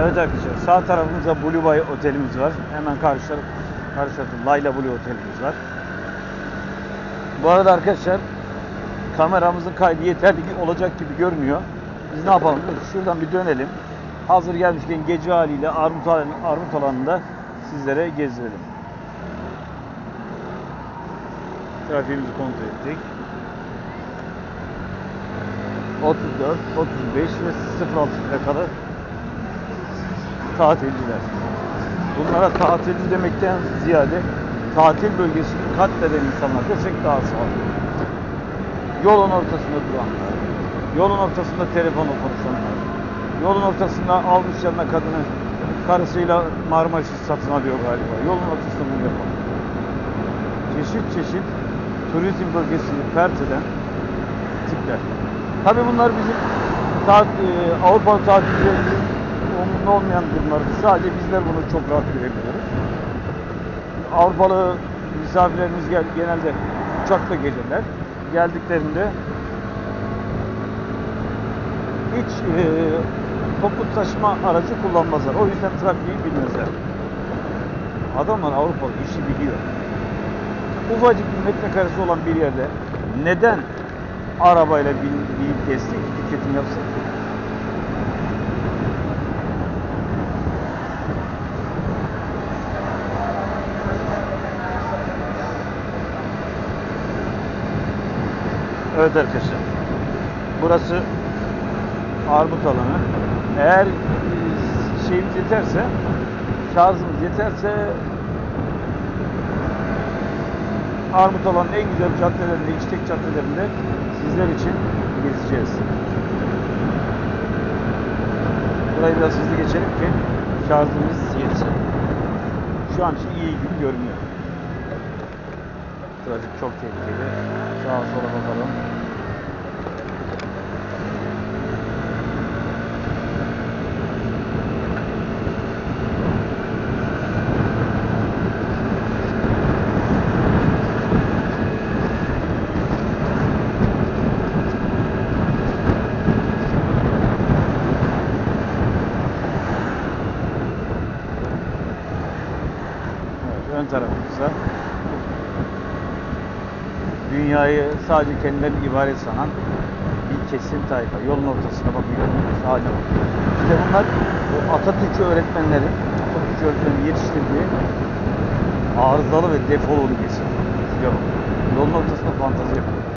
Evet arkadaşlar, sağ tarafımızda Blue Bay otelimiz var. Hemen karşı tarafta Layla Blue otelimiz var. Bu arada arkadaşlar, kameramızın kaydı yeterli olacak gibi görünüyor. Biz ne yapalım? Şuradan bir dönelim. Hazır gelmişken gece haliyle Armut alanında sizlere gezdirelim. Trafiğimizi kontrol ettik. 34, 35 ve 06 plakalı tatilciler. Bunlara tatilci demekten ziyade tatil bölgesini katleden insanlar desek daha sağlıklı. Yolun ortasında duranlar, yolun ortasında telefonla konuşanlar, yolun ortasında almış yanına kadını, karısıyla Marmaris satın alıyor galiba. Yolun ortasında bunu yapan. Çeşit çeşit turizm bölgesini pert eden tipler. Tabii bunlar bizim Avrupalı tatilcilerimizin umurunda olmayan durumlar. Sadece bizler bunu çok rahat görebiliyoruz. Avrupalı misafirlerimiz genelde uçakla gelirler. Geldiklerinde hiç toplu taşıma aracı kullanmazlar. O yüzden trafiği bilmezler. Adamlar Avrupalı işi biliyor. Ufacık bir metrekaresi olan bir yerde neden arabayla binip gezdik, tüketim yapsın? Evet arkadaşlar, burası Armut alanı. Eğer şeyimiz yeterse, şarjımız yeterse Armut alanın en güzel caddelerinde, işlek caddelerinde sizler için gezeceğiz. Burayı biraz hızlı geçelim ki şarjımız yetsin. Şu an için iyi gibi görünüyor. Trafik çok tehlikeli. Sağa sola bakalım. Ön tarafımızda dünyayı sadece kendilerini ibaret sanan bir kesim tayfa. Yolun ortasına bakıyor. Sadece bakıyor. İşte bunlar Atatürk öğretmenlerin yetiştirdiği arızalı ve defolu bir kesim. Yolun ortasında fantezi yapıyor.